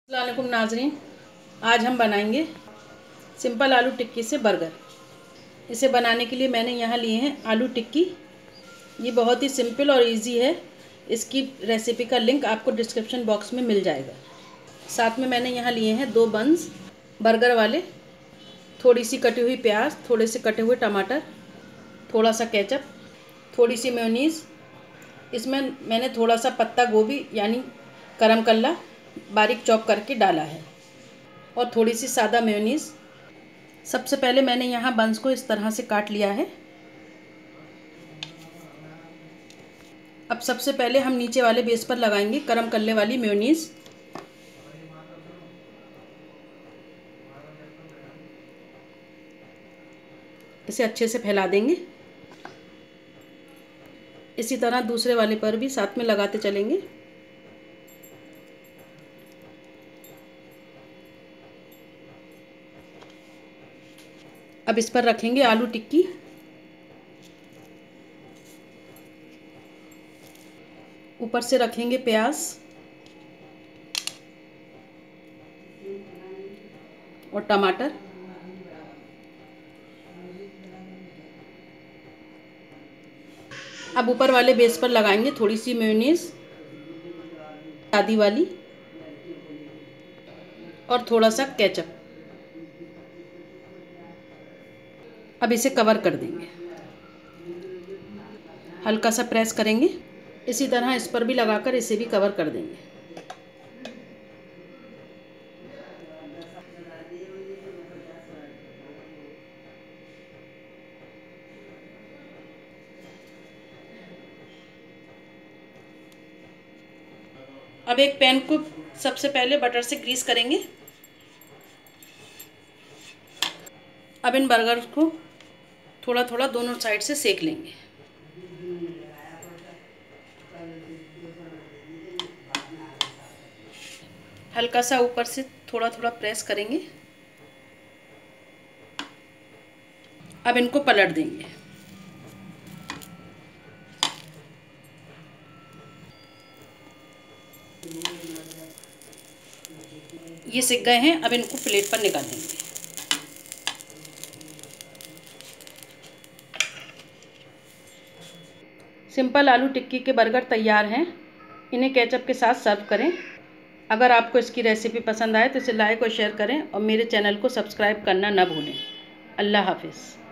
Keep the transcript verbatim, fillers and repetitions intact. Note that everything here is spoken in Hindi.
अस्सलाम वालेकुम नाज़रीन, आज हम बनाएंगे सिंपल आलू टिक्की से बर्गर। इसे बनाने के लिए मैंने यहाँ लिए हैं आलू टिक्की। ये बहुत ही सिंपल और इजी है। इसकी रेसिपी का लिंक आपको डिस्क्रिप्शन बॉक्स में मिल जाएगा। साथ में मैंने यहाँ लिए हैं दो बंस बर्गर वाले, थोड़ी सी कटी हुई प्याज, थोड़े से कटे हुए टमाटर, थोड़ा सा केचप, थोड़ी सी मेयोनीज़। इसमें मैंने थोड़ा सा पत्ता गोभी यानी करम कल्ला बारीक चॉप करके डाला है और थोड़ी सी सादा मेयोनीज़। सबसे पहले मैंने यहाँ बंस को इस तरह से काट लिया है। अब सबसे पहले हम नीचे वाले बेस पर लगाएंगे करम कल्ले वाली मेयोनीज़। इसे अच्छे से फैला देंगे। इसी तरह दूसरे वाले पर भी साथ में लगाते चलेंगे। अब इस पर रखेंगे आलू टिक्की। ऊपर से रखेंगे प्याज और टमाटर। अब ऊपर वाले बेस पर लगाएंगे थोड़ी सी मेयोनीज़ सादी वाली और थोड़ा सा केचप। अब इसे कवर कर देंगे, हल्का सा प्रेस करेंगे। इसी तरह इस पर भी लगाकर इसे भी कवर कर देंगे। अब एक पैन को सबसे पहले बटर से ग्रीस करेंगे। अब इन बर्गर को थोड़ा थोड़ा दोनों साइड से सेक लेंगे। हल्का सा ऊपर से थोड़ा थोड़ा प्रेस करेंगे। अब इनको पलट देंगे। ये सिक गए हैं। अब इनको प्लेट पर निकाल देंगे। सिंपल आलू टिक्की के बर्गर तैयार हैं। इन्हें केचप के साथ सर्व करें। अगर आपको इसकी रेसिपी पसंद आए तो इसे लाइक और शेयर करें और मेरे चैनल को सब्सक्राइब करना न भूलें। अल्लाह हाफिज़।